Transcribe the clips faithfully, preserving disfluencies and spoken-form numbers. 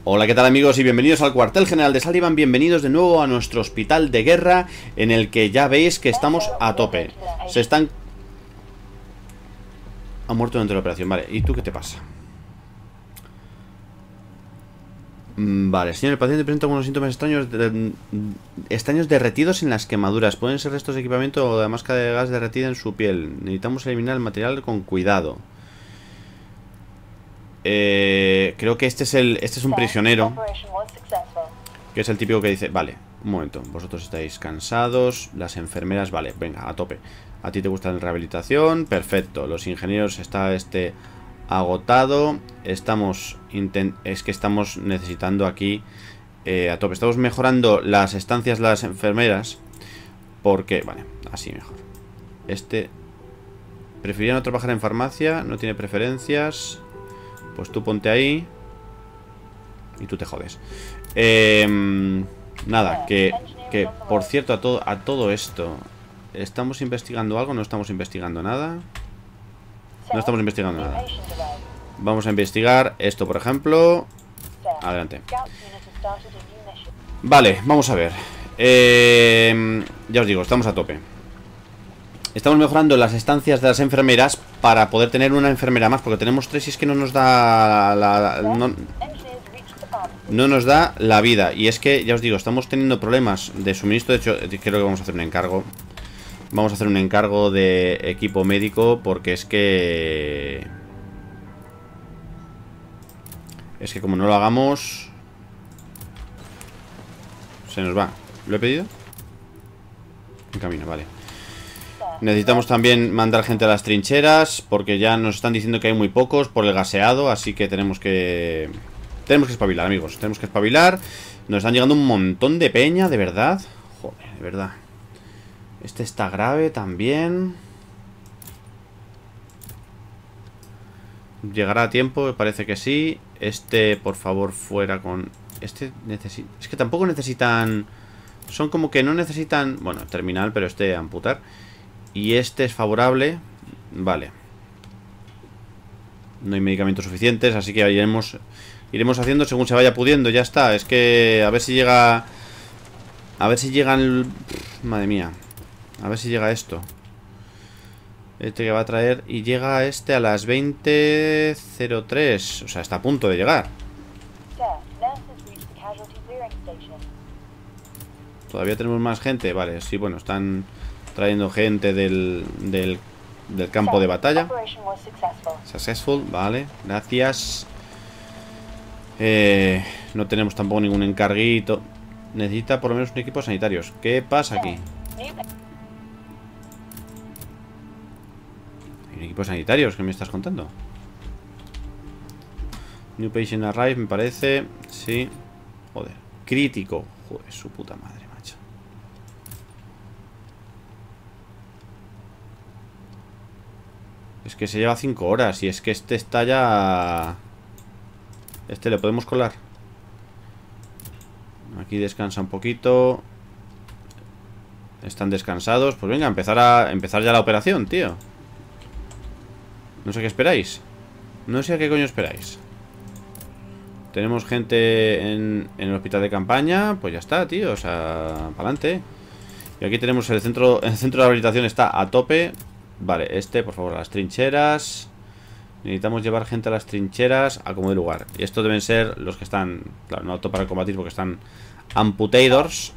Hola, ¿qué tal amigos? Y bienvenidos al cuartel general de Sullivan. Bienvenidos de nuevo a nuestro hospital de guerra, en el que ya veis que estamos a tope. Se están... Ha muerto durante la operación, vale. ¿Y tú qué te pasa? Mm, Vale, señor, el paciente presenta algunos síntomas extraños de... extraños derretidos en las quemaduras. Pueden ser restos de equipamiento o de máscara de gas derretida en su piel. Necesitamos eliminar el material con cuidado. Eh, creo que este es el este es un prisionero, que es el típico que dice, vale, un momento, vosotros estáis cansados, las enfermeras, vale, venga, a tope. A ti te gusta la rehabilitación, perfecto. Los ingenieros está este agotado. Estamos intent es que estamos necesitando aquí eh, a tope. Estamos mejorando las estancias de las enfermeras, porque, vale, así mejor. Este preferiría no trabajar en farmacia, no tiene preferencias. Pues tú ponte ahí y tú te jodes. Eh, nada, que, que por cierto, a todo, a todo esto, ¿estamos investigando algo? ¿No estamos investigando nada? No estamos investigando nada. Vamos a investigar esto, por ejemplo. Adelante. Vale, vamos a ver. Eh, ya os digo, estamos a tope. Estamos mejorando las estancias de las enfermeras para poder tener una enfermera más, porque tenemos tres y es que no nos da la, no, no nos da la vida. Y es que, ya os digo, estamos teniendo problemas de suministro. De hecho, creo que vamos a hacer un encargo. Vamos a hacer un encargo de equipo médico, porque es que... Es que como no lo hagamos... Se nos va. ¿Lo he pedido? En camino, vale. Necesitamos también mandar gente a las trincheras, porque ya nos están diciendo que hay muy pocos por el gaseado, así que tenemos que... Tenemos que espabilar, amigos, tenemos que espabilar. Nos están llegando un montón de peña, de verdad. Joder, de verdad. Este está grave también. Llegará a tiempo, me parece que sí. Este, por favor, fuera con... Este necesita... Es que tampoco necesitan... Son como que no necesitan... Bueno, terminal, pero este amputar. Y este es favorable. Vale. No hay medicamentos suficientes, así que iremos, iremos haciendo según se vaya pudiendo. Ya está, es que a ver si llega... A ver si llegan... Madre mía. A ver si llega esto. Este que va a traer. Y llega este a las veinte cero tres. O sea, está a punto de llegar. Todavía tenemos más gente. Vale, sí, bueno, están... trayendo gente del, del, del campo de batalla. Successful, vale, gracias. eh, No tenemos tampoco ningún encarguito. Necesita por lo menos un equipo sanitario. ¿Qué pasa aquí? ¿Hay un equipo sanitario? ¿Qué me estás contando? New patient arrive, me parece. Sí. Joder, crítico. Joder, su puta madre, macho. Es que se lleva cinco horas. Y es que este está ya... Este le podemos colar. Aquí descansa un poquito. Están descansados. Pues venga, empezar a empezar ya la operación, tío. No sé qué esperáis. No sé a qué coño esperáis. Tenemos gente en, en el hospital de campaña. Pues ya está, tío. O sea, para adelante. Y aquí tenemos el centro. El centro de rehabilitación está a tope. Vale, este, por favor, a las trincheras. Necesitamos llevar gente a las trincheras a como de lugar. Y estos deben ser los que están... Claro, no apto para combatir porque están amputators.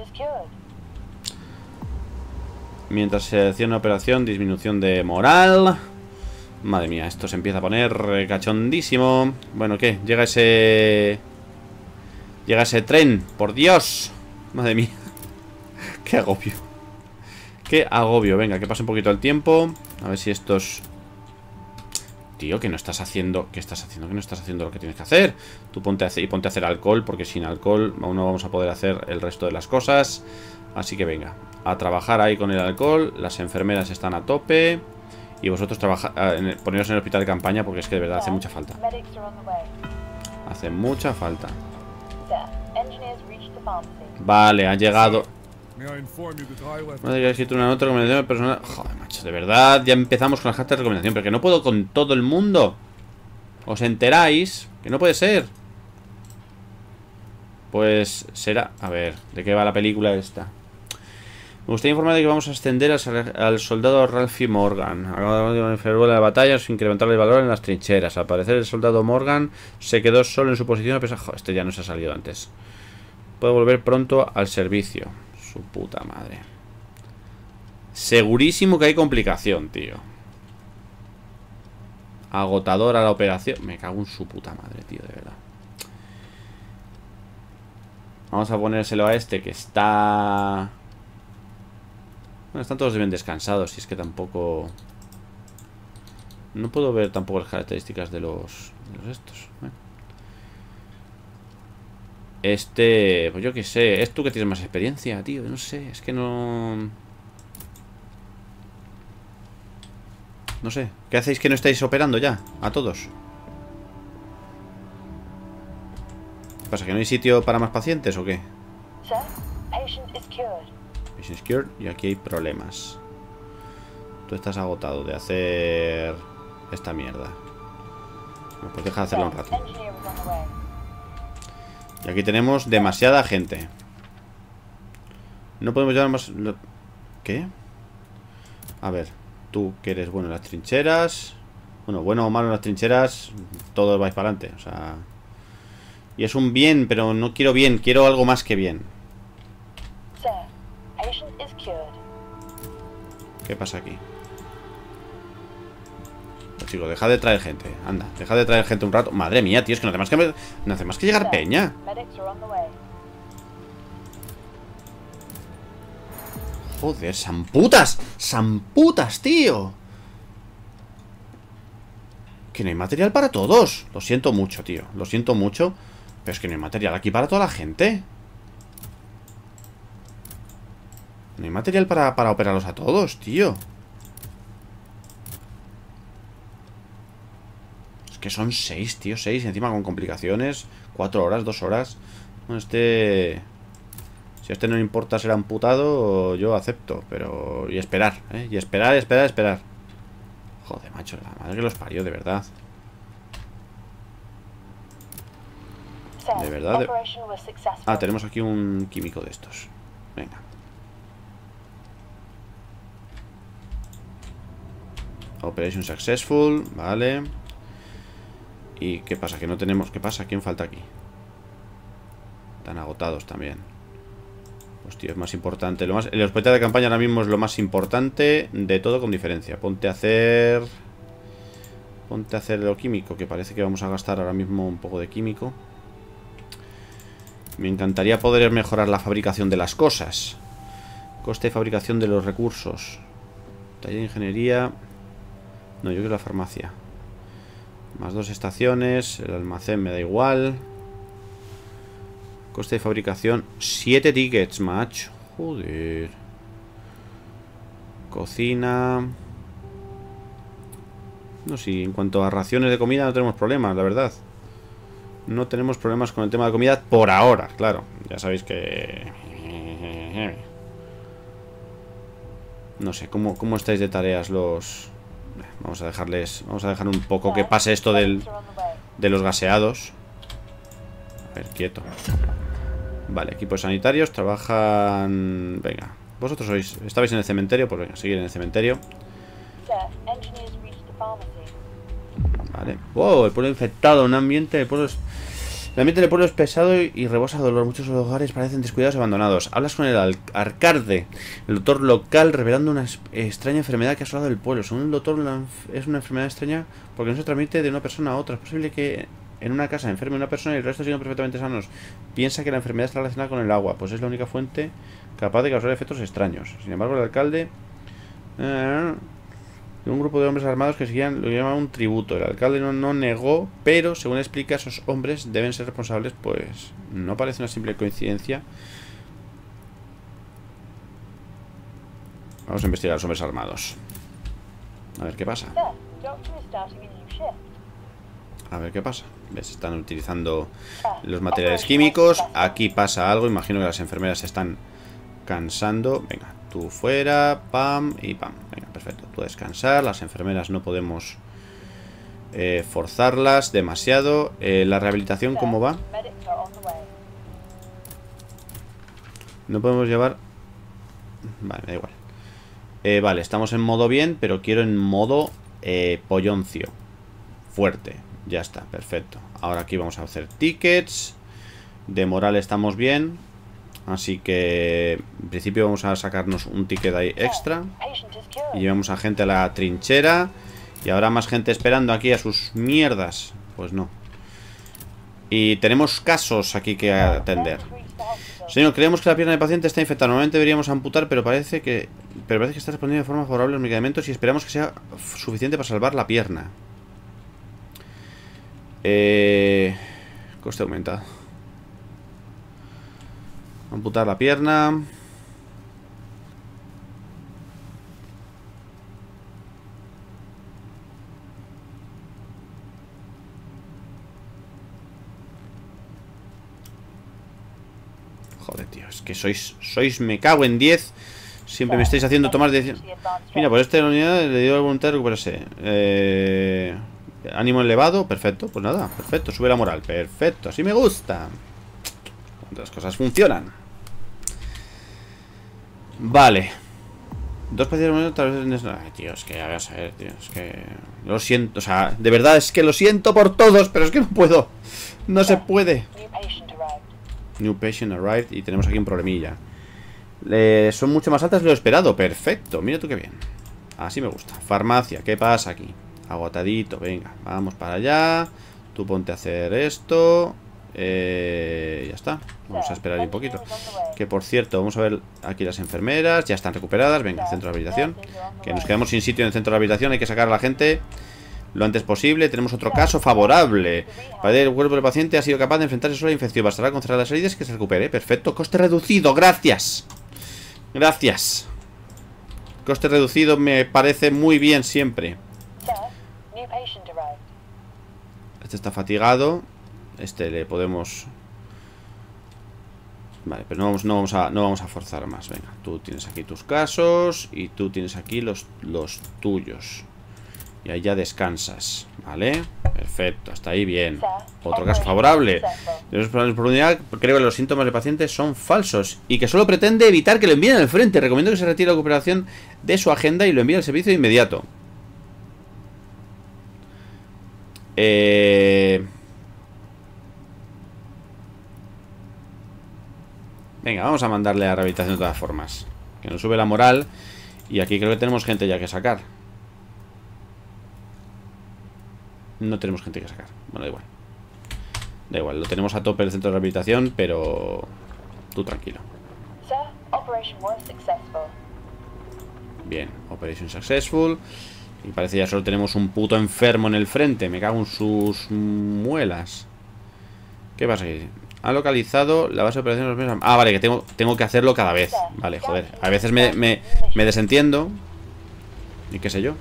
Mientras se hacía una operación, disminución de moral. Madre mía, esto se empieza a poner cachondísimo. Bueno, ¿qué? Llega ese... Llega ese tren, por Dios. Madre mía. Qué agobio. Qué agobio, venga, que pase un poquito el tiempo. A ver si estos... Tío, que no estás haciendo... ¿Qué estás haciendo? Que no estás haciendo lo que tienes que hacer. Tú ponte a hacer, y ponte a hacer alcohol, porque sin alcohol aún no vamos a poder hacer el resto de las cosas. Así que venga, a trabajar ahí con el alcohol. Las enfermeras están a tope. Y vosotros trabaja, eh, poneros en el hospital de campaña, porque es que de verdad hace mucha falta. Hace mucha falta. Vale, ha llegado... No diría escrito una nota de recomendación personal. Joder, macho, de verdad, ya empezamos con las cartas de recomendación. Pero que no puedo con todo el mundo. ¿Os enteráis? Que no puede ser. Pues será... A ver, ¿de qué va la película esta? Me gustaría informar de que vamos a ascender al, al soldado Ralphie Morgan. Acaba de enfermar de la batalla sin incrementarle el valor en las trincheras. Al parecer el soldado Morgan se quedó solo en su posición a pesar... Joder, este ya no se ha salido antes. Puede volver pronto al servicio. Su puta madre. Segurísimo que hay complicación, tío. Agotadora la operación. Me cago en su puta madre, tío, de verdad. Vamos a ponérselo a este que está... Bueno, están todos bien descansados. Si es que tampoco... No puedo ver tampoco las características de los, de los estos. ¿eh? Este... Pues yo qué sé. Es tú que tienes más experiencia, tío. No sé. Es que no... No sé. ¿Qué hacéis que no estáis operando ya? A todos. ¿Qué pasa? ¿Que no hay sitio para más pacientes o qué? Patient cured. Y aquí hay problemas. Tú estás agotado de hacer esta mierda. Bueno, pues deja de hacerlo un rato. Y aquí tenemos demasiada gente. No podemos llevar más... ¿Qué? A ver, tú que eres bueno en las trincheras. Bueno, bueno o malo en las trincheras, todos vais para adelante. O sea... Y es un bien, pero no quiero bien, quiero algo más que bien. ¿Qué pasa aquí? Pues chicos, dejad de traer gente. Anda, dejad de traer gente un rato. Madre mía, tío, es que no hace más que, no hace más que llegar peña. Joder, ¡samputas! ¡Samputas, tío! Que no hay material para todos. Lo siento mucho, tío. Lo siento mucho. Pero es que no hay material aquí para toda la gente. No hay material para, para operarlos a todos, tío. Es que son seis, tío, seis. Encima con complicaciones. Cuatro horas, dos horas. Bueno, este... Si a este no le importa ser amputado, yo acepto. Pero... Y esperar, ¿eh? Y esperar, esperar, esperar. Joder, macho, la madre que los parió, de verdad. De verdad. De... Ah, tenemos aquí un químico de estos. Venga. Operation successful, vale. ¿Y qué pasa? Que no tenemos... ¿Qué pasa? ¿Quién falta aquí? Están agotados también. Pues tío, es más importante. Lo más... El hospital de campaña ahora mismo es lo más importante de todo, con diferencia. Ponte a hacer... Ponte a hacer lo químico, que parece que vamos a gastar ahora mismo un poco de químico. Me encantaría poder mejorar la fabricación de las cosas. Coste de fabricación de los recursos. Taller de ingeniería. No, yo quiero la farmacia. Más dos estaciones. El almacén me da igual. Coste de fabricación. Siete tickets, macho. Joder. Cocina. No, sí, en cuanto a raciones de comida no tenemos problemas, la verdad. No tenemos problemas con el tema de comida por ahora, claro. Ya sabéis que... No sé, ¿cómo, cómo estáis de tareas los...? Vamos a dejarles... Vamos a dejar un poco que pase esto del, de los gaseados. A ver, quieto. Vale, equipos sanitarios trabajan... Venga, vosotros sois... ¿Estabais en el cementerio? Pues venga, seguir en el cementerio. Vale. Wow, el pueblo infectado. Un ambiente de pueblo... El ambiente del pueblo es pesado y rebosa dolor. Muchos hogares parecen descuidados y abandonados. Hablas con el alcalde, el doctor local, revelando una extraña enfermedad que ha asolado el pueblo. Según el doctor, es una enfermedad extraña porque no se transmite de una persona a otra. Es posible que en una casa enferme una persona y el resto sigan perfectamente sanos. Piensa que la enfermedad está relacionada con el agua, pues es la única fuente capaz de causar efectos extraños. Sin embargo, el alcalde... Eh, un grupo de hombres armados que seguían, lo llamaban un tributo. El alcalde no, no negó, pero según explica, esos hombres deben ser responsables, pues no parece una simple coincidencia. Vamos a investigar a los hombres armados. A ver qué pasa. A ver qué pasa. ¿Ves? Están utilizando los materiales químicos. Aquí pasa algo. Imagino que las enfermeras se están cansando. Venga, tú fuera, pam y pam. Venga, perfecto. Tú a descansar. Las enfermeras no podemos eh, forzarlas demasiado. eh, La rehabilitación, ¿cómo va? No podemos llevar... Vale, me da igual. Eh, vale, estamos en modo bien, pero quiero en modo eh, polloncio. Fuerte. Ya está, perfecto. Ahora aquí vamos a hacer tickets. De moral estamos bien. Así que en principio vamos a sacarnos un ticket ahí extra. Y llevamos a gente a la trinchera. Y habrá más gente esperando aquí a sus mierdas. Pues no. Y tenemos casos aquí que atender. Señor, creemos que la pierna del paciente está infectada. Normalmente deberíamos amputar, pero parece que Pero parece que está respondiendo de forma favorable a los medicamentos. Y esperamos que sea suficiente para salvar la pierna. Eh... Coste aumentado. Amputar la pierna. Joder, tío, es que sois, sois me cago en diez. Siempre me estáis haciendo tomar decisiones. Mira, por esta unidad le dio la voluntad de recuperarse. Eh, ánimo elevado, perfecto, pues nada, perfecto, sube la moral, perfecto, así me gusta. Cuando las cosas funcionan. Vale. Dos pacientes tal vez... Ay, tío, es que hagas a ver, tío, es que... Lo siento, o sea, de verdad es que lo siento por todos, pero es que no puedo. No se puede. New patient arrived. Y tenemos aquí un problemilla. Eh, son mucho más altas de lo esperado. Perfecto, mira tú qué bien. Así me gusta. Farmacia, ¿qué pasa aquí? Agotadito, venga, vamos para allá. Tú ponte a hacer esto. Eh, ya está. Vamos a esperar un poquito. Que por cierto, vamos a ver aquí las enfermeras. Ya están recuperadas, venga, centro de habilitación. Que nos quedamos sin sitio en el centro de habilitación. Hay que sacar a la gente lo antes posible. Tenemos otro caso favorable. El cuerpo del paciente ha sido capaz de enfrentarse solo a la infección. Bastará con cerrar las heridas y que se recupere. Perfecto, coste reducido, gracias. Gracias. Coste reducido me parece muy bien siempre. Este está fatigado. Este le podemos... Vale, pero no vamos, no vamos a, no vamos a forzar más. Venga, tú tienes aquí tus casos. Y tú tienes aquí los, los tuyos. Y ahí ya descansas, ¿vale? Perfecto, hasta ahí bien. Otro caso favorable. Creo que los síntomas del paciente son falsos y que solo pretende evitar que lo envíen al frente. Recomiendo que se retire la recuperación de su agenda y lo envíe al servicio de inmediato. Eh... Venga, vamos a mandarle a rehabilitación de todas formas. Que nos sube la moral. Y aquí creo que tenemos gente ya que sacar. No tenemos gente que sacar. Bueno, da igual. Da igual, lo tenemos a tope el centro de rehabilitación, pero... Tú tranquilo. Bien, Operation Successful. Y parece ya solo tenemos un puto enfermo en el frente. Me cago en sus muelas. ¿Qué pasa aquí? Ha localizado la base de operaciones. Ah, vale, que tengo, tengo que hacerlo cada vez. Vale, joder. A veces me, me, me desentiendo. Y qué sé yo.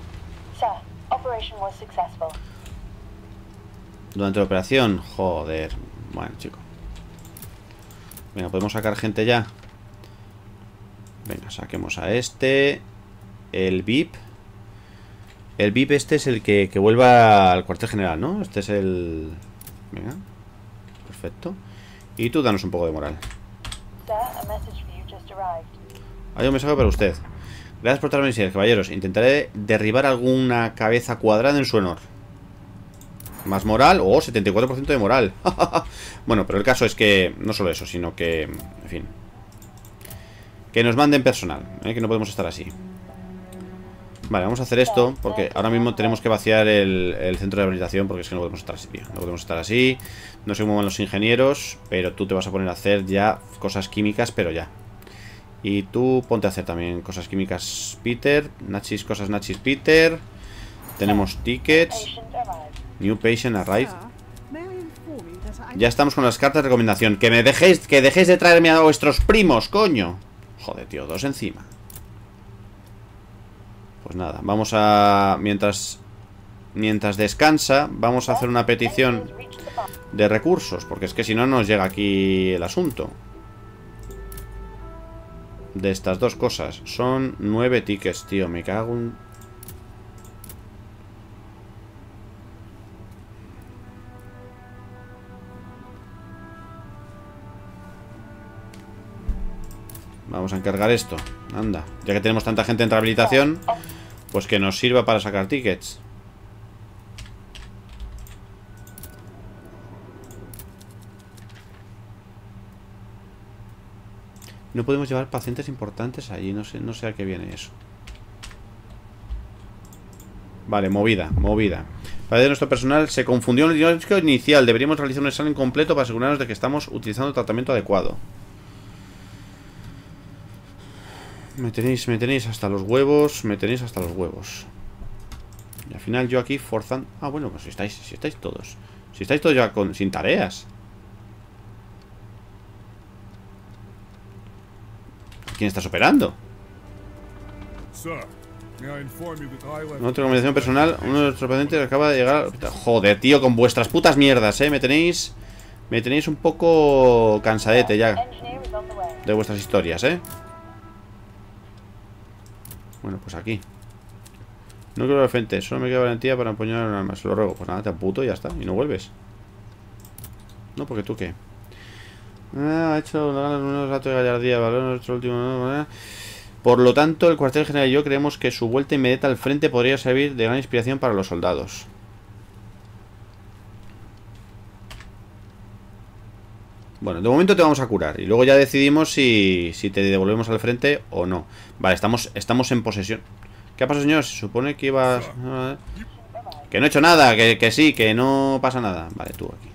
Durante la operación, joder. Bueno, chico. Venga, podemos sacar gente ya. Venga, saquemos a este. El V I P. El V I P este es el que, que vuelva al cuartel general, ¿no? Este es el... Venga. Perfecto. Y tú danos un poco de moral. Hay un mensaje para usted. Gracias por traerme mis caballeros. Intentaré derribar alguna cabeza cuadrada en su honor. Más moral. Oh, setenta y cuatro por ciento de moral. Bueno, pero el caso es que no solo eso, sino que, en fin, que nos manden personal, ¿eh? Que no podemos estar así. Vale, vamos a hacer esto porque ahora mismo tenemos que vaciar el, el centro de rehabilitación. Porque es que no podemos estar así, tío. No podemos estar así. No sé cómo van los ingenieros, pero tú te vas a poner a hacer ya cosas químicas, pero ya. Y tú ponte a hacer también cosas químicas, Peter. Nachis, cosas nachis, Peter. Tenemos tickets. New patient arrived. Ya estamos con las cartas de recomendación. Que me dejéis, que dejéis de traerme a vuestros primos, coño. Joder, tío, dos encima. Pues nada, vamos a... Mientras Mientras descansa, vamos a hacer una petición de recursos, porque es que si no nos llega aquí el asunto. De estas dos cosas. Son nueve tickets, tío, me cago en... Vamos a encargar esto. Anda, ya que tenemos tanta gente en rehabilitación, pues que nos sirva para sacar tickets. No podemos llevar pacientes importantes allí. No sé, no sé a qué viene eso. Vale, movida, movida. Parte de nuestro personal se confundió en el diagnóstico inicial. Deberíamos realizar un examen completo para asegurarnos de que estamos utilizando el tratamiento adecuado. Me tenéis, me tenéis hasta los huevos. Me tenéis hasta los huevos. Y al final yo aquí forzando... Ah, bueno, pues si estáis, si estáis todos. Si estáis todos ya con, sin tareas. ¿Quién estás operando? En otra combinación personal, uno de nuestros pacientes acaba de llegar al hospital. Joder, tío, con vuestras putas mierdas, eh. Me tenéis... Me tenéis un poco cansadete ya de vuestras historias, eh. Bueno, pues aquí. No quiero al frente, solo me queda valentía para empuñar un arma. Se lo ruego. Pues nada, te aputo y ya está. Y no vuelves. No, porque tú qué. Ah, ha hecho unos datos de gallardía. Valor nuestro último. Por lo tanto, el cuartel general y yo creemos que su vuelta inmediata al frente podría servir de gran inspiración para los soldados. Bueno, de momento te vamos a curar. Y luego ya decidimos si, si te devolvemos al frente o no. Vale, estamos, estamos en posesión. ¿Qué pasa, señor? Se supone que ibas... Que no he hecho nada, que, que sí, que no pasa nada. Vale, tú aquí.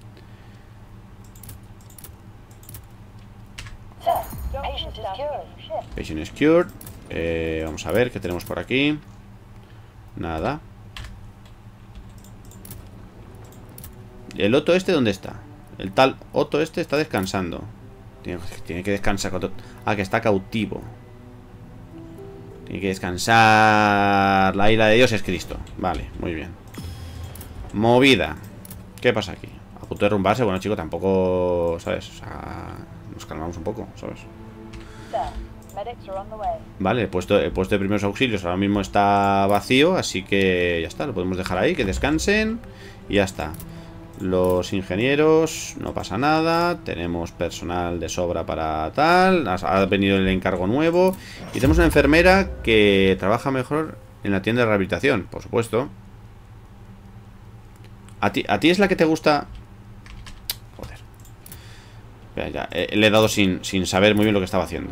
Patient is cured. eh, Vamos a ver qué tenemos por aquí. Nada. ¿El Otto este dónde está? El tal Otto este está descansando. Tiene, tiene que descansar. Ah, que está cautivo. Tiene que descansar. La ira de Dios es Cristo. Vale, muy bien. Movida. ¿Qué pasa aquí? A punto de derrumbarse. Bueno, chico, tampoco... ¿Sabes? O sea, nos calmamos un poco, ¿sabes? Vale, el puesto, el puesto de primeros auxilios ahora mismo está vacío. Así que ya está, lo podemos dejar ahí. Que descansen. Y ya está. Los ingenieros, no pasa nada. Tenemos personal de sobra para tal. Ha venido el encargo nuevo. Y tenemos una enfermera que trabaja mejor en la tienda de rehabilitación, por supuesto. ¿A ti, a ti es la que te gusta? Joder. Espera, ya, eh, le he dado sin, sin saber muy bien lo que estaba haciendo.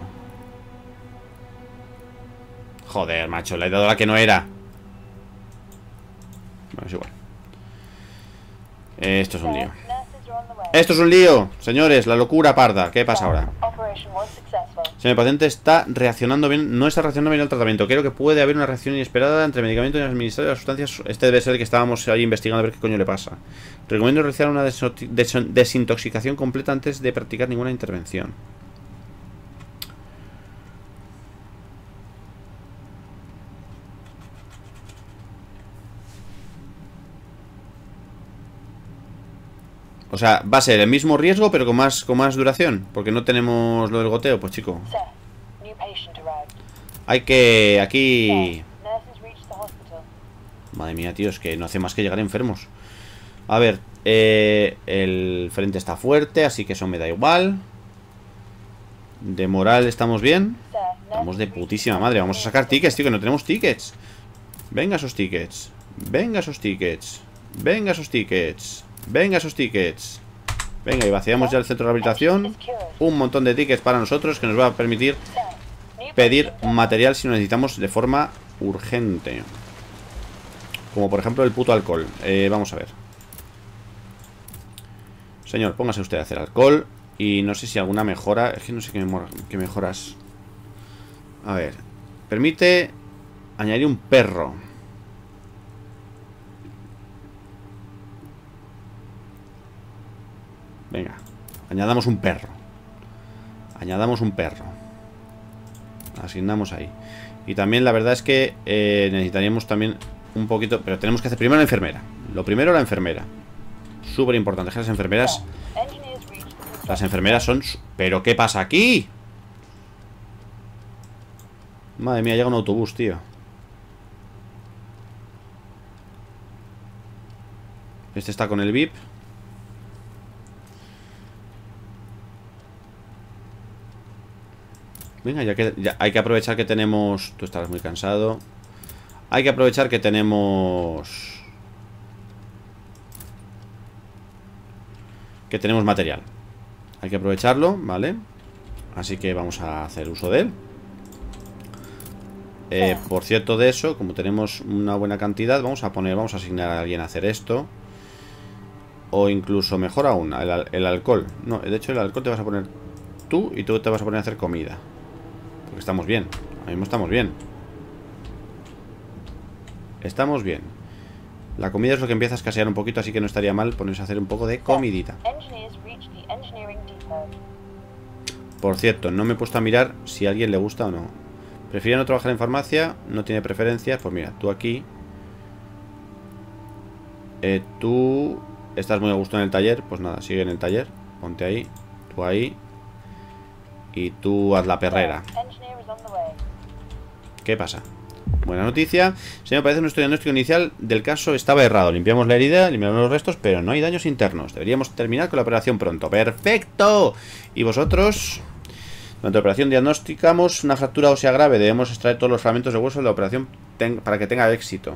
Joder, macho, le he dado la que no era. Bueno, es igual. Esto es un lío. Esto es un lío, señores, la locura parda. ¿Qué pasa ahora? Si el paciente está reaccionando bien, no está reaccionando bien al tratamiento. Creo que puede haber una reacción inesperada entre el medicamento y el administrador de las sustancias. Este debe ser el que estábamos ahí investigando a ver qué coño le pasa. Recomiendo realizar una desintoxicación completa antes de practicar ninguna intervención. O sea, va a ser el mismo riesgo, pero con más, con más duración. Porque no tenemos lo del goteo, pues chico. Hay que... Aquí... Madre mía, tío, es que no hace más que llegar enfermos. A ver, eh, el frente está fuerte, así que eso me da igual. De moral estamos bien. Estamos de putísima madre. Vamos a sacar tickets, tío, que no tenemos tickets. Venga esos tickets. Venga esos tickets. Venga esos tickets. Venga esos tickets. Venga, y vaciamos ya el centro de rehabilitación. Un montón de tickets para nosotros que nos va a permitir pedir material si lo necesitamos de forma urgente. Como por ejemplo el puto alcohol. eh, Vamos a ver. Señor, póngase usted a hacer alcohol. Y no sé si alguna mejora. Es que no sé qué, mejora, qué mejoras. A ver. Permite añadir un perro. Venga, añadamos un perro. Añadamos un perro. Asignamos ahí. Y también la verdad es que eh, necesitaríamos también un poquito. Pero tenemos que hacer primero la enfermera. Lo primero la enfermera. Súper importante que las enfermeras. Las enfermeras son... ¿Pero qué pasa aquí? Madre mía, llega un autobús, tío. Este está con el V I P. Venga, ya que ya hay que aprovechar que tenemos... Tú estarás muy cansado. Hay que aprovechar que tenemos... Que tenemos material. Hay que aprovecharlo, ¿vale? Así que vamos a hacer uso de él. Eh, por cierto de eso, como tenemos una buena cantidad, vamos a poner, vamos a asignar a alguien a hacer esto. O incluso, mejor aún, el, el alcohol. No, de hecho el alcohol te vas a poner tú y tú te vas a poner a hacer comida. Porque estamos bien, ahora mismo estamos bien. Estamos bien. La comida es lo que empieza a escasear un poquito, así que no estaría mal ponerse a hacer un poco de comidita. Por cierto, no me he puesto a mirar si a alguien le gusta o no. Prefiere no trabajar en farmacia, no tiene preferencias. Pues mira, tú aquí eh, tú estás muy a gusto en el taller. Pues nada, sigue en el taller. Ponte ahí, tú ahí. Y tú haz la perrera. ¿Qué pasa? Buena noticia. Señor, parece que nuestro diagnóstico inicial del caso estaba errado. Limpiamos la herida, limpiamos los restos, pero no hay daños internos. Deberíamos terminar con la operación pronto. ¡Perfecto! ¿Y vosotros? Durante la operación diagnosticamos una fractura ósea grave. Debemos extraer todos los fragmentos de hueso de la operación para que tenga éxito.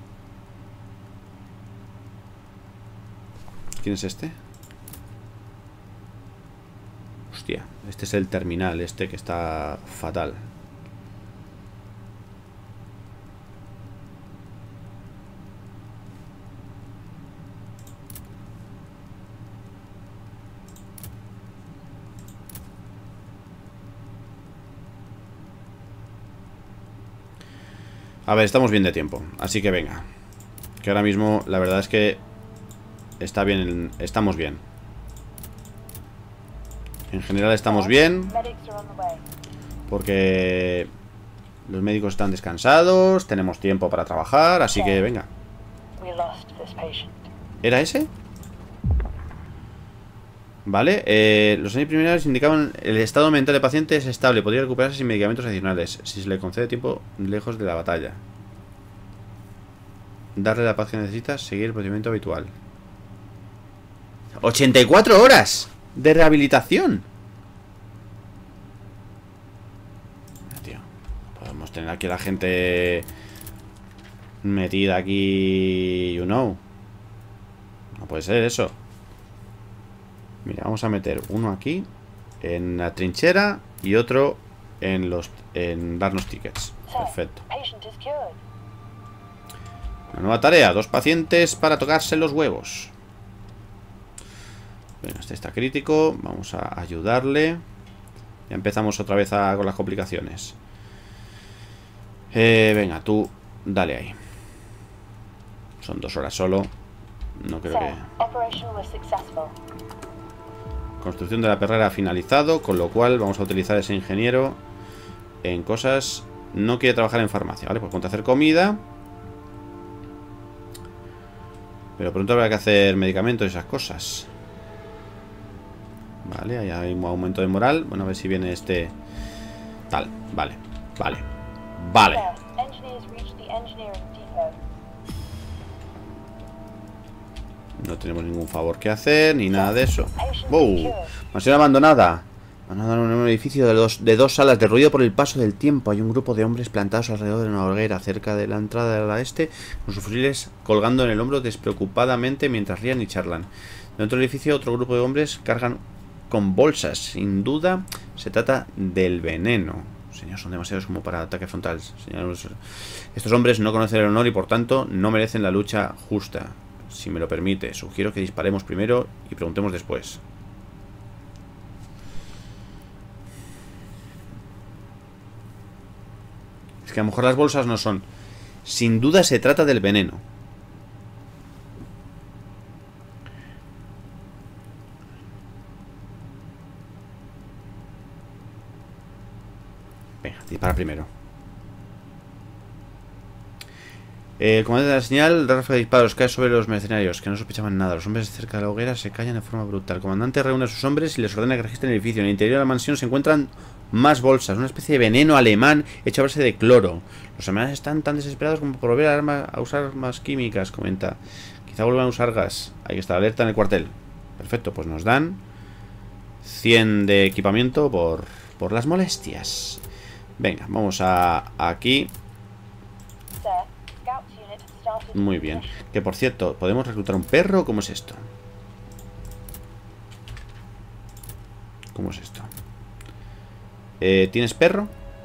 ¿Quién es este? Hostia, este es el terminal, este que está fatal. A ver, estamos bien de tiempo, así que venga. Que ahora mismo la verdad es que está bien, estamos bien. En general estamos bien. Porque los médicos están descansados, tenemos tiempo para trabajar, así que venga. ¿Era ese? Vale, eh, los años preliminares indicaban el estado mental del paciente es estable, podría recuperarse sin medicamentos adicionales, si se le concede tiempo lejos de la batalla. Darle la paz que necesita, seguir el procedimiento habitual. ¡ochenta y cuatro horas de rehabilitación! Tío, no podemos tener aquí a la gente metida aquí, you know. No puede ser eso. Mira, vamos a meter uno aquí en la trinchera y otro en los en darnos tickets. Perfecto. Una nueva tarea, dos pacientes para tocarse los huevos. Bueno, este está crítico, vamos a ayudarle. Ya empezamos otra vez a, con las complicaciones. Eh, venga, tú dale ahí. Son dos horas solo. No creo que... Construcción de la perrera ha finalizado, con lo cual vamos a utilizar ese ingeniero en cosas... No quiere trabajar en farmacia, ¿vale? Pues ponte a hacer comida. Pero pronto habrá que hacer medicamentos y esas cosas. Vale, ahí hay un aumento de moral. Bueno, a ver si viene este... Tal, vale, vale, vale. No tenemos ningún favor que hacer, ni nada de eso. ¡Wow! Mansión abandonada. Abandonada en un edificio de dos, de dos salas, derruido por el paso del tiempo. Hay un grupo de hombres plantados alrededor de una hoguera cerca de la entrada del este, con sus fusiles colgando en el hombro despreocupadamente mientras rían y charlan. Dentro del edificio otro grupo de hombres cargan con bolsas. Sin duda se trata del veneno. Señor, son demasiados como para ataque frontal. Señor, estos hombres no conocen el honor y por tanto no merecen la lucha justa. Si me lo permite, sugiero que disparemos primero y preguntemos después. Es que a lo mejor las bolsas no son. Sin duda se trata del veneno. Venga, dispara primero. El comandante de la señal, la ráfaga de disparos cae sobre los mercenarios, que no sospechaban nada. Los hombres cerca de la hoguera se callan de forma brutal. El comandante reúne a sus hombres y les ordena que registren el edificio. En el interior de la mansión se encuentran más bolsas, una especie de veneno alemán hecho a base de cloro. Los alemanes están tan desesperados como por volver a, arma, a usar armas químicas, comenta. Quizá vuelvan a usar gas. Hay que estar alerta en el cuartel. Perfecto, pues nos dan cien de equipamiento por, por las molestias. Venga, vamos a aquí. Muy bien. Que por cierto, ¿podemos reclutar un perro? ¿Cómo es esto? ¿Cómo es esto? Eh, ¿Tienes perro?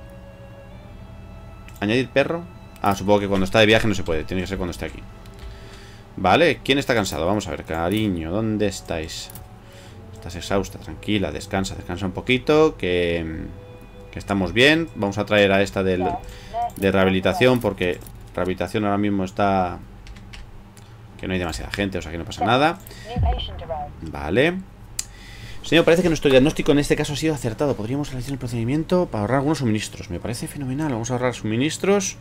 ¿Añadir perro? Ah, supongo que cuando está de viaje no se puede. Tiene que ser cuando esté aquí. Vale, ¿quién está cansado? Vamos a ver, cariño, ¿dónde estáis? Estás exhausta, tranquila, descansa, descansa un poquito. Que, que estamos bien. Vamos a traer a esta del, de rehabilitación, porque rehabilitación ahora mismo está... que no hay demasiada gente, o sea que no pasa nada. Vale. Señor, parece que nuestro diagnóstico en este caso ha sido acertado. Podríamos realizar el procedimiento para ahorrar algunos suministros. Me parece fenomenal. Vamos a ahorrar suministros.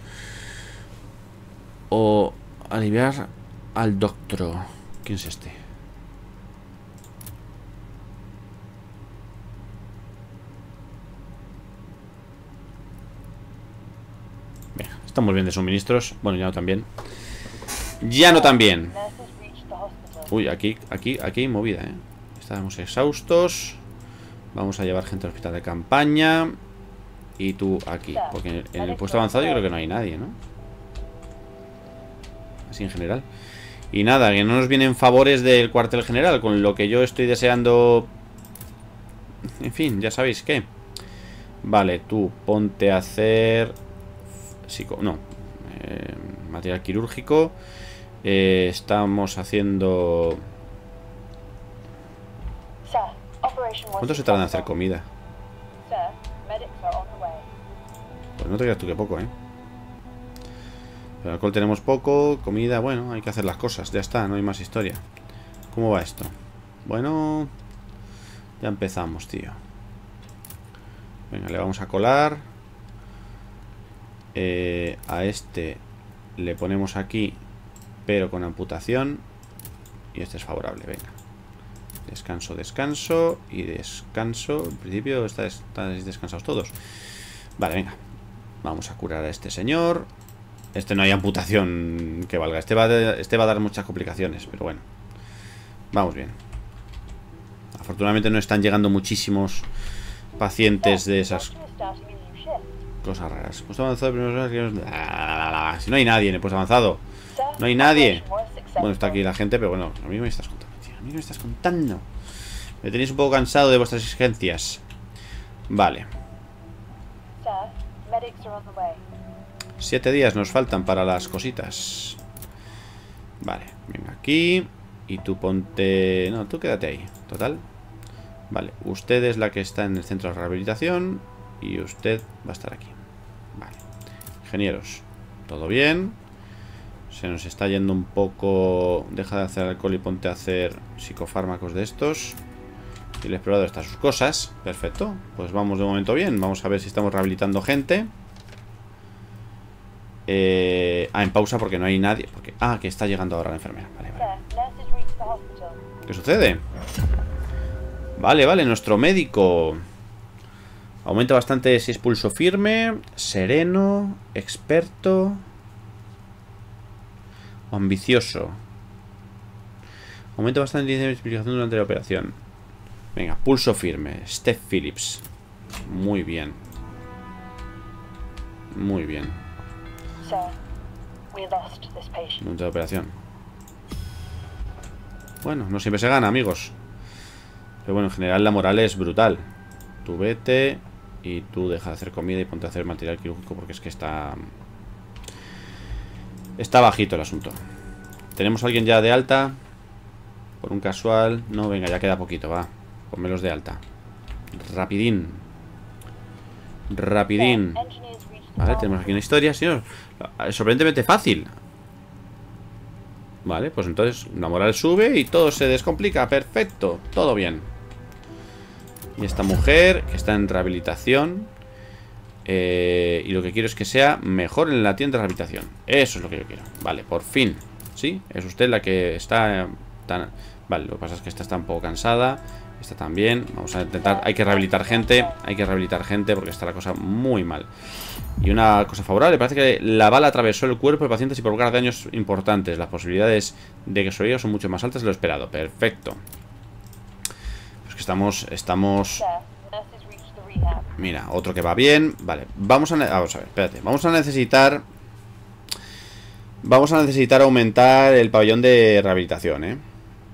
O aliviar al doctor. ¿Quién es este? Venga, estamos bien de suministros. Bueno, ya no tan bien. Ya no tan bien. Uy, aquí, aquí, aquí hay movida, ¿eh? Estamos exhaustos. Vamos a llevar gente al hospital de campaña. Y tú aquí. Porque en el puesto avanzado yo creo que no hay nadie, ¿no? Así en general. Y nada, que no nos vienen favores del cuartel general. Con lo que yo estoy deseando. En fin, ya sabéis qué. Vale, tú ponte a hacer psico... No eh, material quirúrgico. eh, Estamos haciendo... ¿Cuánto se tarda en hacer comida? Pues no te creas tú que poco, ¿eh? Pero alcohol tenemos poco. Comida, bueno, hay que hacer las cosas. Ya está, no hay más historia. ¿Cómo va esto? Bueno, ya empezamos, tío. Venga, le vamos a colar. eh, A este le ponemos aquí, pero con amputación. Y este es favorable, venga. Descanso, descanso y descanso. En principio estáis, estáis descansados todos. Vale, venga. Vamos a curar a este señor. Este no hay amputación que valga. Este va, a, este va a dar muchas complicaciones, pero bueno. Vamos bien. Afortunadamente no están llegando muchísimos pacientes de esas cosas raras. Puesto avanzado, primeros... Si no hay nadie en el puesto avanzado. No hay nadie. Bueno, está aquí la gente, pero bueno, a mí me estás contando, tío. A mí me estás contando. Me tenéis un poco cansado de vuestras exigencias. Vale. Siete días nos faltan para las cositas. Vale, venga aquí. Y tú ponte... No, tú quédate ahí, total. Vale, usted es la que está en el centro de rehabilitación. Y usted va a estar aquí. Vale, ingenieros, todo bien. Se nos está yendo un poco. Deja de hacer alcohol y ponte a hacer psicofármacos de estos. Y el explorador está a sus cosas. Perfecto, pues vamos de momento bien. Vamos a ver si estamos rehabilitando gente. Eh, ah, en pausa porque no hay nadie porque, Ah, que está llegando ahora la enfermera. Vale, vale. ¿Qué sucede? Vale, vale, nuestro médico. Aumenta bastante si es pulso firme. Sereno. Experto. O ambicioso. Aumenta bastante la explicación durante la operación. Venga, pulso firme. Steph Phillips. Muy bien. Muy bien. Durante la operación. Bueno, no siempre se gana, amigos. Pero bueno, en general la moral es brutal. Tú vete y tú deja de hacer comida y ponte a hacer material quirúrgico porque es que está... Está bajito el asunto. ¿Tenemos a alguien ya de alta? Por un casual. No, venga, ya queda poquito, va. Ponmelos de alta. Rapidín. Rapidín. Vale, tenemos aquí una historia, señor. Es sorprendentemente fácil. Vale, pues entonces la moral sube y todo se descomplica. Perfecto, todo bien. Y esta mujer que está en rehabilitación. Eh, y lo que quiero es que sea mejor en la tienda de rehabilitación. Eso es lo que yo quiero. Vale, por fin. ¿Sí? Es usted la que está tan... Vale, lo que pasa es que esta está un poco cansada. Esta también. Vamos a intentar... Hay que rehabilitar gente. Hay que rehabilitar gente porque está la cosa muy mal. Y una cosa favorable. Parece que la bala atravesó el cuerpo del paciente sin provocar daños importantes. Las posibilidades de que sobreviva son mucho más altas de lo esperado. Perfecto. Pues que estamos... Estamos... Mira, otro que va bien. Vale, vamos a... Vamos a ver, espérate. Vamos a necesitar... Vamos a necesitar aumentar el pabellón de rehabilitación, ¿eh?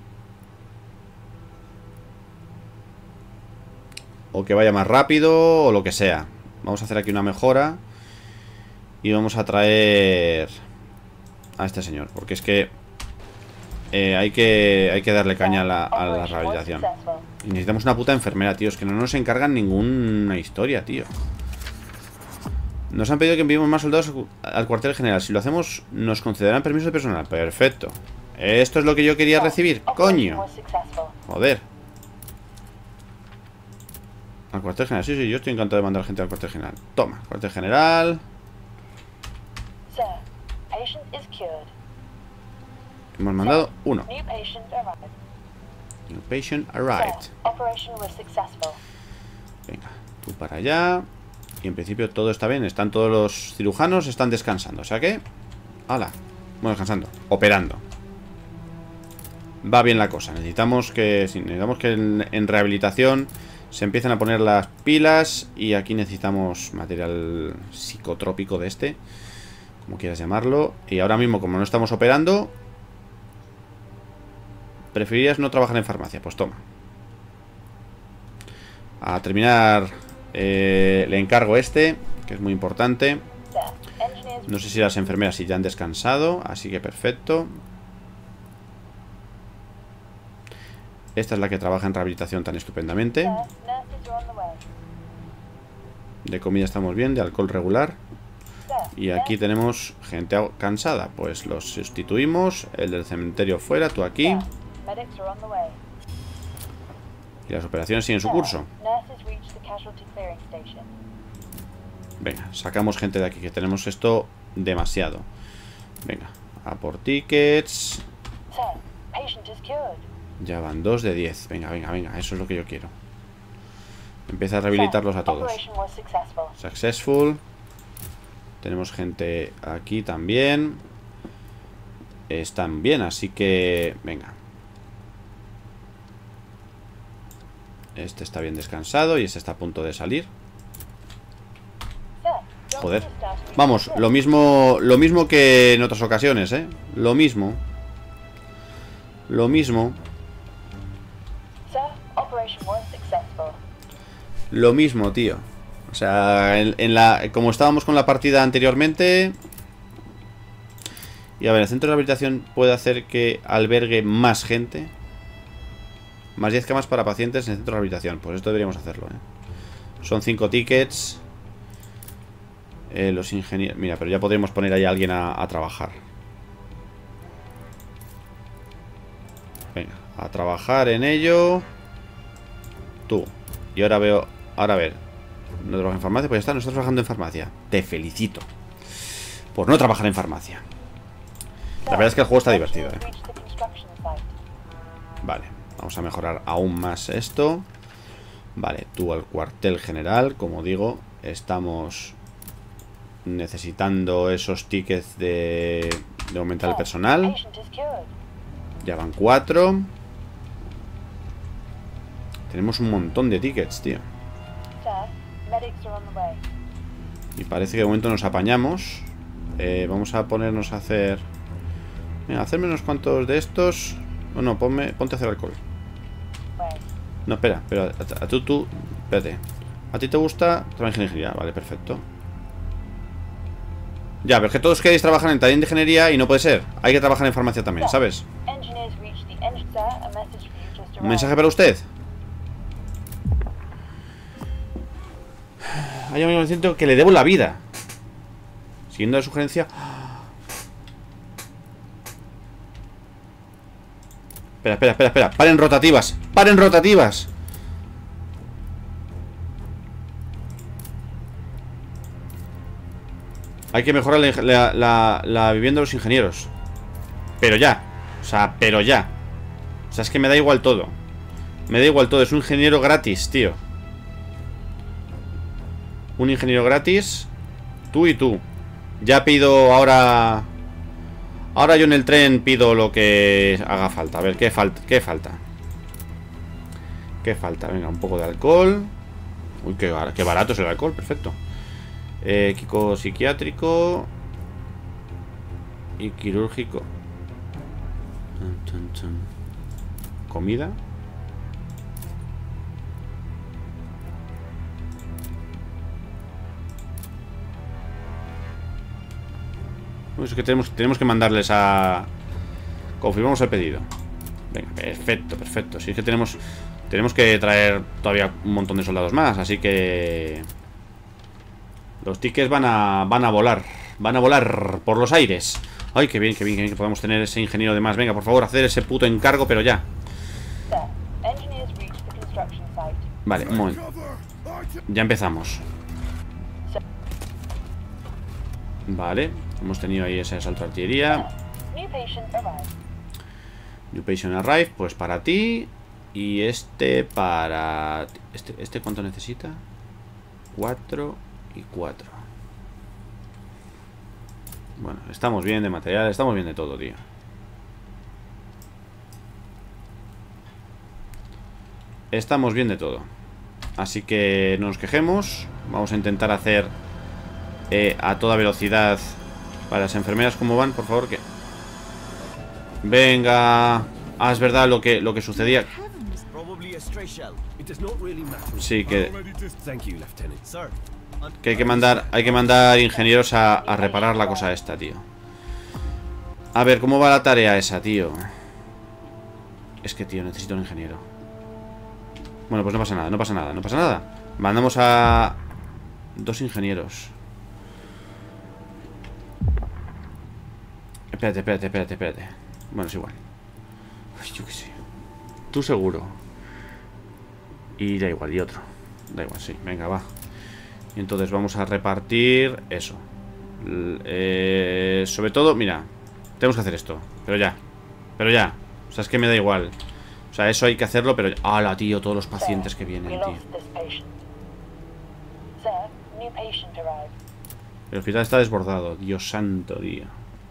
O que vaya más rápido, o lo que sea. Vamos a hacer aquí una mejora. Y vamos a traer a este señor, porque es que eh, hay que hay que darle caña a la, a la rehabilitación. Y necesitamos una puta enfermera, tío. Es que no nos encargan ninguna historia, tío. Nos han pedido que enviemos más soldados al cuartel general. Si lo hacemos, nos concederán permiso de personal. Perfecto. Esto es lo que yo quería recibir, coño. Joder. Al cuartel general, sí, sí, yo estoy encantado de mandar gente al cuartel general. Toma, cuartel general. Hemos mandado uno. New patient arrived. Venga, tú para allá. Y en principio todo está bien. Están todos los cirujanos, están descansando. O sea que... ¡Hala! Bueno, descansando. Operando. Va bien la cosa. Necesitamos que... Sí, necesitamos que en, en rehabilitación se empiecen a poner las pilas. Y aquí necesitamos material psicotrópico de este, como quieras llamarlo. Y ahora mismo, como no estamos operando, ¿preferirías no trabajar en farmacia? Pues toma. A terminar eh, le encargo este, que es muy importante. No sé si las enfermeras si ya han descansado, así que perfecto. Esta es la que trabaja en rehabilitación tan estupendamente. De comida estamos bien, de alcohol regular. Y aquí tenemos gente cansada. Pues los sustituimos. El del cementerio fuera, tú aquí. Y las operaciones siguen su curso. Venga, sacamos gente de aquí, que tenemos esto demasiado. Venga, a por tickets. Ya van dos de diez. Venga, venga, venga, eso es lo que yo quiero. Empieza a rehabilitarlos a todos. Successful. Tenemos gente aquí también. Están bien, así que... Venga. Este está bien descansado y este está a punto de salir. Joder. Vamos, lo mismo, lo mismo que en otras ocasiones, ¿eh? Lo mismo. Lo mismo. Lo mismo, tío. O sea, en, en la, como estábamos con la partida anteriormente. Y a ver, el centro de rehabilitación puede hacer que albergue más gente. Más diez camas para pacientes en el centro de rehabilitación. Pues esto deberíamos hacerlo, ¿eh? Son cinco tickets. Eh, los ingenieros... Mira, pero ya podríamos poner ahí a alguien a, a trabajar. Venga, a trabajar en ello. Tú. Y ahora veo... Ahora a ver. ¿No trabajas en farmacia? Pues ya está, no estás trabajando en farmacia. Te felicito por no trabajar en farmacia. La verdad es que el juego está divertido, ¿eh? Vale, vamos a mejorar aún más esto. Vale, tú al cuartel general. Como digo, estamos necesitando esos tickets de, de aumentar el personal. Ya van cuatro. Tenemos un montón de tickets, tío. Y parece que de momento nos apañamos. eh, Vamos a ponernos a hacer... Mira, hacerme unos cuantos de estos. No, no, ponme, ponte a hacer alcohol. No, espera, pero a, a tú, tú, espérate. ¿A ti te gusta trabajar en ingeniería? Vale, perfecto. Ya, pero es que todos queréis trabajar en taller de ingeniería y no puede ser. Hay que trabajar en farmacia también, ¿sabes? ¿Un mensaje para usted? Hay un momento que le debo la vida. Siguiendo la sugerencia... Espera, espera, espera, espera. Paren rotativas. Paren rotativas. Hay que mejorar la, la, la, la vivienda de los ingenieros. Pero ya. O sea, pero ya. O sea, es que me da igual todo. Me da igual todo. Es un ingeniero gratis, tío. Un ingeniero gratis. Tú y tú. Ya pido ahora... Ahora yo en el tren pido lo que haga falta. A ver, ¿qué falta? ¿Qué falta? ¿Qué falta? Venga, un poco de alcohol. Uy, qué, bar qué barato es el alcohol, perfecto. eh, Equipo psiquiátrico y quirúrgico. Comida. Es que tenemos, tenemos que mandarles a... Confirmamos el pedido. Venga, perfecto, perfecto. Si es que tenemos Tenemos que traer todavía un montón de soldados más. Así que los tickets van a, van a volar. Van a volar por los aires. Ay, qué bien, qué bien, qué bien que podamos tener ese ingeniero de más. Venga, por favor, hacer ese puto encargo, pero ya. Vale, un momento. Ya empezamos. Vale, hemos tenido ahí ese asalto de artillería. New patient arrive, pues para ti. Y este para... Este, ¿Este cuánto necesita? Cuatro y cuatro. Bueno, estamos bien de material, estamos bien de todo, tío. Estamos bien de todo. Así que no nos quejemos. Vamos a intentar hacer eh, a toda velocidad. Para las enfermeras, ¿cómo van? Por favor, que... Venga. Ah, es verdad lo que, lo que sucedía. Sí, que... Que hay que mandar, hay que mandar ingenieros a, a reparar la cosa esta, tío. A ver, ¿cómo va la tarea esa, tío? Es que, tío, necesito un ingeniero. Bueno, pues no pasa nada, no pasa nada, no pasa nada. Mandamos a... Dos ingenieros. Espérate, espérate, espérate, espérate. Bueno, es igual. Ay, yo qué sé. Tú seguro. Y da igual, y otro. Da igual, sí, venga, va. Y entonces vamos a repartir eso. Eh, sobre todo, mira, tenemos que hacer esto. Pero ya, pero ya. O sea, es que me da igual. O sea, eso hay que hacerlo, pero... ¡Hala, tío! Todos los pacientes que vienen, tío. El hospital está desbordado. Dios santo, tío.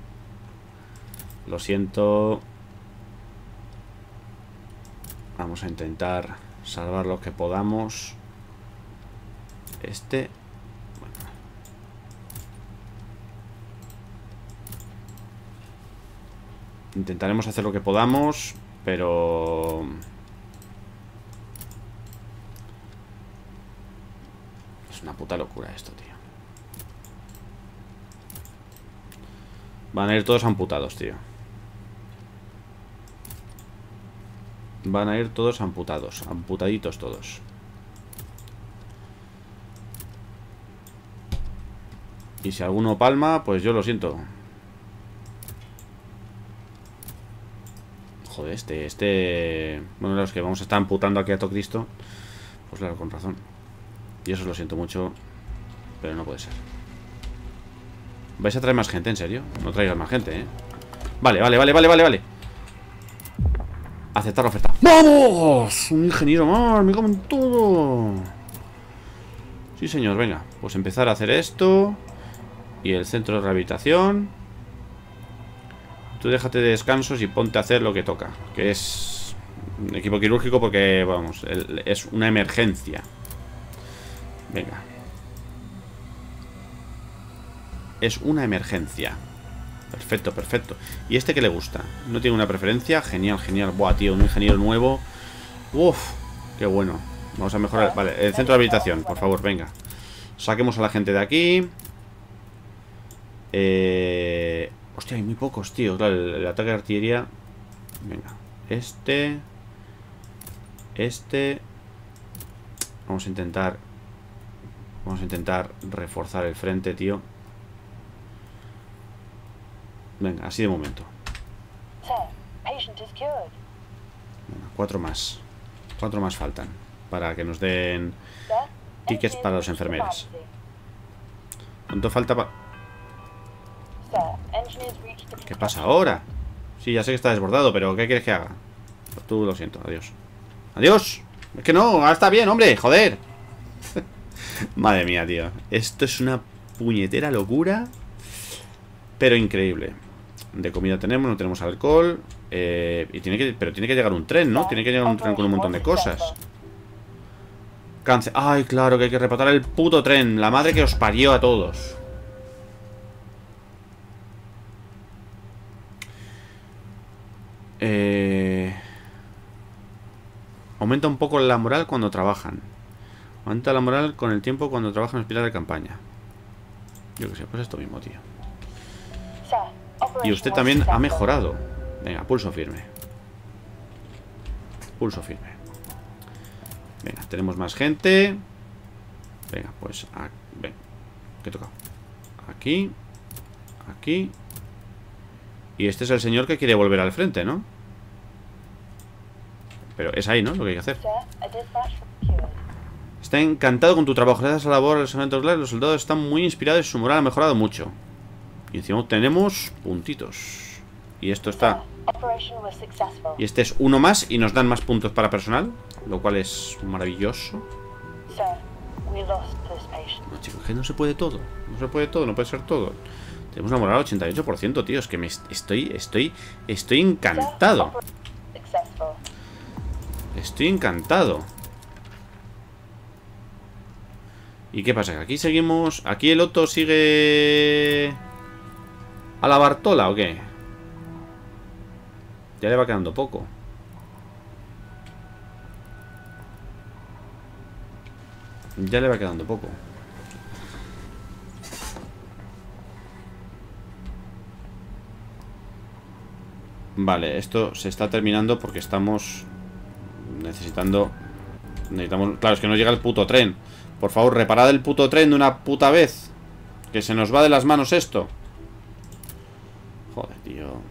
Lo siento. Vamos a intentar salvar lo que podamos. Este... Bueno. Intentaremos hacer lo que podamos, pero... Es una puta locura esto, tío. Van a ir todos amputados, tío. Van a ir todos amputados. Amputaditos todos. Y si alguno palma, pues yo lo siento. Joder, este, este... Bueno, los que vamos a estar amputando aquí a todo Cristo. Pues claro, con razón. Y eso lo siento mucho. Pero no puede ser. ¿Vais a traer más gente? ¿En serio? No traigas más gente, ¿eh? Vale, vale, vale, vale, vale, vale. Aceptar la oferta. ¡Vamos! Un ingeniero más, me comen todo. Sí, señor, venga. Pues empezar a hacer esto. Y el centro de rehabilitación. Tú déjate de descansos y ponte a hacer lo que toca. Que es un equipo quirúrgico porque, vamos, el, es una emergencia. Venga. Es una emergencia. Perfecto, perfecto. ¿Y este qué le gusta? ¿No tiene una preferencia? Genial, genial. Buah, tío, un ingeniero nuevo. Uf, qué bueno. Vamos a mejorar. Vale, el centro de habilitación, por favor, venga. Saquemos a la gente de aquí. Eh... Hostia, hay muy pocos, tío. Claro, el, el ataque de artillería. Venga, este. Este. Vamos a intentar. Vamos a intentar reforzar el frente, tío. Venga, así de momento. Venga, cuatro más. Cuatro más faltan. Para que nos den tickets para los enfermeros. ¿Cuánto falta para...? ¿Qué pasa ahora? Sí, ya sé que está desbordado, pero ¿qué quieres que haga? Pues tú lo siento, adiós. ¡Adiós! Es que no, ahora está bien, hombre, joder. Madre mía, tío. Esto es una puñetera locura. Pero increíble. De comida tenemos, no tenemos alcohol. Eh, y tiene que, pero tiene que llegar un tren, ¿no? Tiene que llegar un tren con un montón de cosas. Cáncer. Ay, claro, que hay que reparar el puto tren. La madre que os parió a todos. Eh... Aumenta un poco la moral cuando trabajan. Aumenta la moral con el tiempo cuando trabajan en hospital de campaña. Yo qué sé, pues esto mismo, tío. Y usted también ha mejorado. Venga, pulso firme. Pulso firme. Venga, tenemos más gente. Venga, pues a... Ven. ¿Qué toca? Aquí. Aquí. Y este es el señor que quiere volver al frente, ¿no? Pero es ahí, ¿no? Lo que hay que hacer. Está encantado con tu trabajo. Gracias a la labor del sargento Clark, los soldados están muy inspirados y su moral ha mejorado mucho. Y encima tenemos puntitos. Y esto está... Y este es uno más y nos dan más puntos para personal, lo cual es maravilloso. No, chicos, que no se puede todo. No se puede todo, no puede ser todo. Tenemos una moral al ochenta y ocho por ciento, tío. Es que me estoy, estoy, estoy encantado. Estoy encantado. ¿Y qué pasa? ¿Aquí seguimos? ¿Aquí el Otto sigue a la Bartola o qué? Ya le va quedando poco. Ya le va quedando poco. Vale, esto se está terminando porque estamos necesitando... Necesitamos... Claro, es que no llega el puto tren. Por favor, reparad el puto tren de una puta vez. Que se nos va de las manos esto. Joder, tío.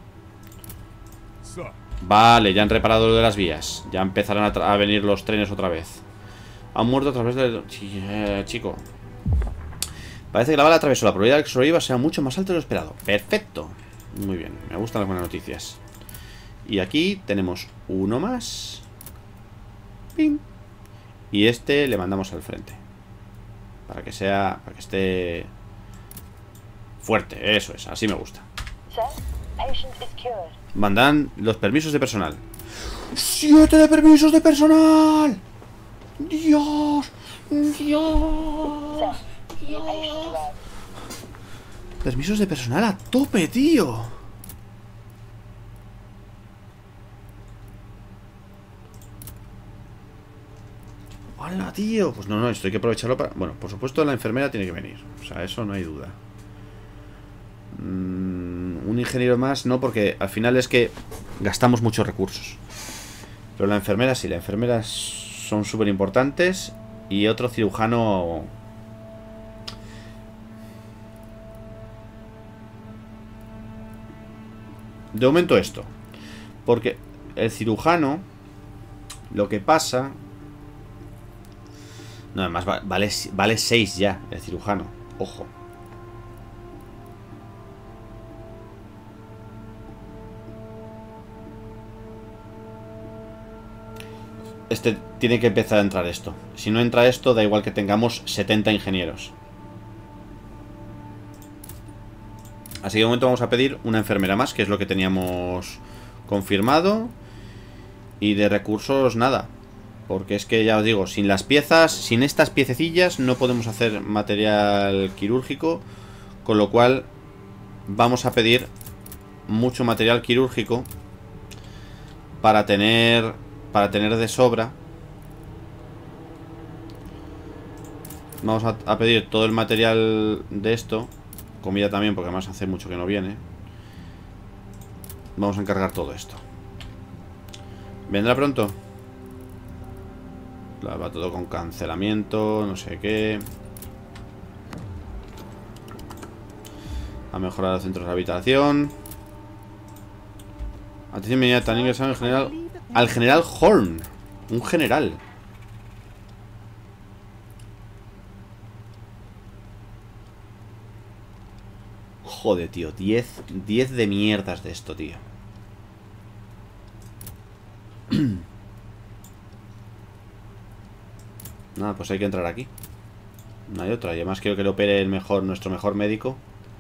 Vale, ya han reparado lo de las vías. Ya empezarán a, a venir los trenes otra vez. Han muerto a través del... Eh, chico. Parece que la bala atravesó. La probabilidad de que sobreviva sea mucho más alta de lo esperado. Perfecto. Muy bien, me gustan las buenas noticias. Y aquí tenemos uno más. ¡Pim! Y este le mandamos al frente. Para que sea... Para que esté... fuerte, eso es, así me gusta. Mandan los permisos de personal. ¡Siete de permisos de personal! ¡Dios! ¡Dios! ¡Dios! Permisos de personal a tope, tío. ¡Hala, tío! Pues no, no, esto hay que aprovecharlo para... Bueno, por supuesto la enfermera tiene que venir. O sea, eso no hay duda. Mm, un ingeniero más, no, porque al final es que gastamos muchos recursos. Pero la enfermera sí, la enfermera son súper importantes. Y otro cirujano... De momento esto. Porque el cirujano... Lo que pasa... No, además vale, vale seis ya el cirujano. Ojo. Este tiene que empezar a entrar esto. Si no entra esto, da igual que tengamos setenta ingenieros. Así que de momento vamos a pedir una enfermera más, que es lo que teníamos confirmado. Y de recursos nada. Porque es que ya os digo, sin las piezas, sin estas piececillas no podemos hacer material quirúrgico. Con lo cual vamos a pedir mucho material quirúrgico para tener, para tener de sobra. Vamos a, a pedir todo el material de esto. Comida también, porque además hace mucho que no viene. Vamos a encargar todo esto. ¿Vendrá pronto? Va todo con cancelamiento, no sé qué. A mejorar los centros de habitación. Atención inmediata, han ingresado al general. Al general Horn. Un general. Joder, tío. diez de mierdas de esto, tío. Nada, pues hay que entrar aquí. No hay otra. Y además quiero que lo opere el mejor, nuestro mejor médico.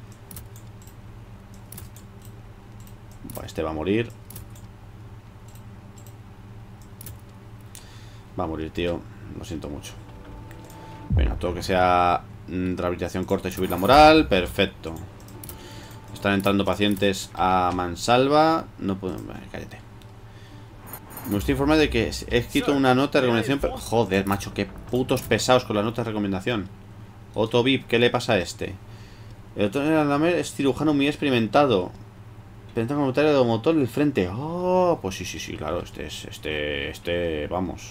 Bueno, este va a morir. Va a morir, tío. lo siento mucho. Venga, todo que sea rehabilitación corta y subir la moral. Perfecto. Están entrando pacientes a mansalva. No puedo... Vale, cállate. Me estoy informando de que he escrito una nota de recomendación, pero... Joder, macho, qué putos pesados con la nota de recomendación. Otto V I P, ¿qué le pasa a este? El doctor Lamer es cirujano muy experimentado. Presenta comentario de motor del frente. Oh, pues sí, sí, sí, claro. Este es, este, este, vamos.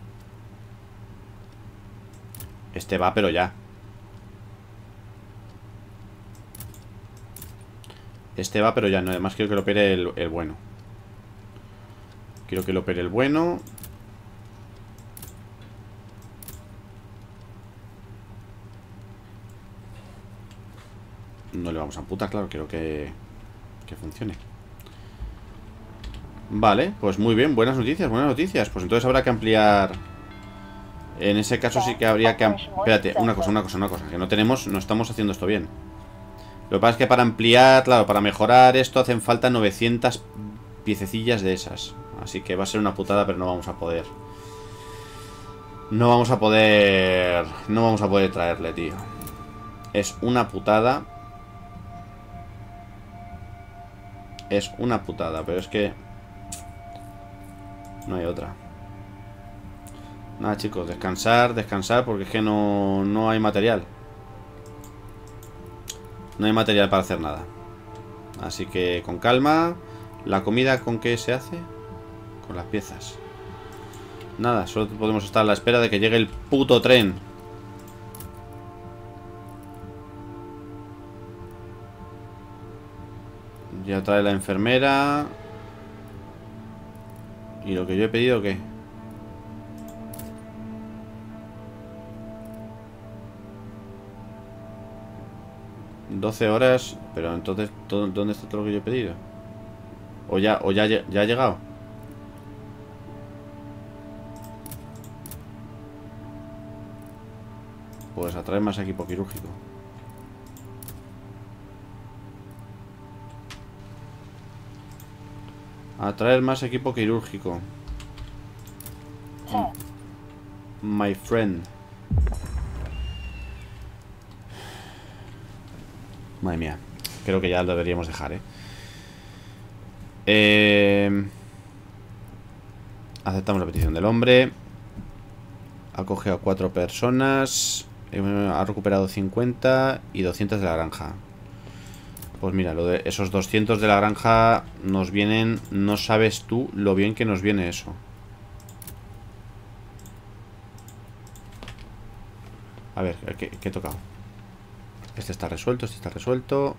Este va, pero ya. Este va, pero ya no. Además quiero que lo opere el, el bueno. Quiero que lo opere el bueno. No le vamos a amputar, claro. Quiero que, que funcione. Vale, pues muy bien. Buenas noticias, buenas noticias. Pues entonces habrá que ampliar. En ese caso sí que habría que... Espérate, una cosa, una cosa, una cosa. Que no tenemos, no estamos haciendo esto bien. Lo que pasa es que para ampliar, claro, para mejorar esto hacen falta novecientas piececillas de esas. Así que va a ser una putada, pero no vamos a poder. No vamos a poder... No vamos a poder traerle, tío. Es una putada. Es una putada, pero es que... No hay otra. Nada, chicos, descansar, descansar, porque es que no, no hay material. No hay material para hacer nada. Así que con calma. ¿La comida con qué se hace? Con las piezas. Nada, solo podemos estar a la espera de que llegue el puto tren. Ya trae la enfermera. ¿Y lo que yo he pedido qué? doce horas. Pero entonces, ¿dónde está todo lo que yo he pedido? ¿O ya, o ya, ya ha llegado? Pues a traer más equipo quirúrgico. A traer más equipo quirúrgico. My friend. Madre mía. Creo que ya lo deberíamos dejar, ¿eh? eh... Aceptamos la petición del hombre. Ha cogido a cuatro personas. Ha recuperado cincuenta y doscientos de la granja. Pues mira, lo de esos doscientos de la granja nos vienen... No sabes tú lo bien que nos viene eso. A ver, ¿qué, qué he tocado? Este está resuelto, este está resuelto.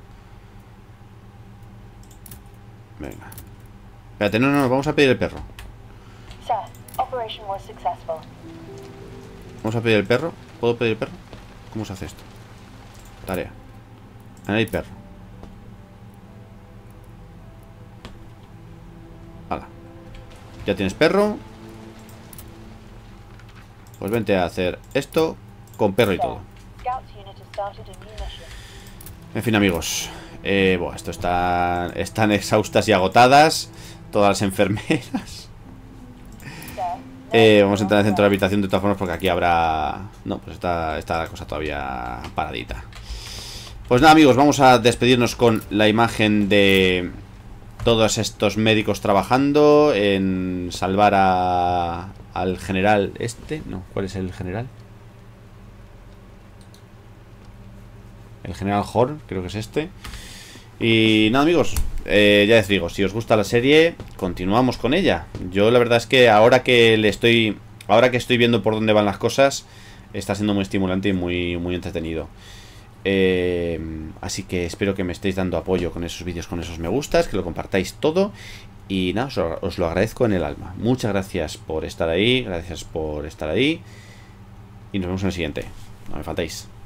Venga. Espérate, no, no, no, vamos a pedir el perro. Vamos a pedir el perro. ¿Puedo pedir el perro? ¿Cómo se hace esto? Tarea. Añadir perro. Hala. Ya tienes perro. Pues vente a hacer esto con perro y todo. En fin, amigos, eh, bueno, esto está, están exhaustas y agotadas todas las enfermeras. eh, Vamos a entrar en el centro de habitación de todas formas, porque aquí habrá... No, pues está, está la cosa todavía paradita. Pues nada, amigos, vamos a despedirnos con la imagen de todos estos médicos trabajando en salvar a, al general este. No, ¿cuál es el general? El general Horn, creo que es este. Y nada, amigos, eh, ya les digo, si os gusta la serie, continuamos con ella. Yo la verdad es que ahora que le estoy Ahora que estoy viendo por dónde van las cosas, está siendo muy estimulante y muy, muy entretenido. eh, Así que espero que me estéis dando apoyo con esos vídeos, con esos me gustas, que lo compartáis todo. Y nada, os, os lo agradezco en el alma. Muchas gracias por estar ahí, gracias por estar ahí. Y nos vemos en el siguiente. No me faltéis.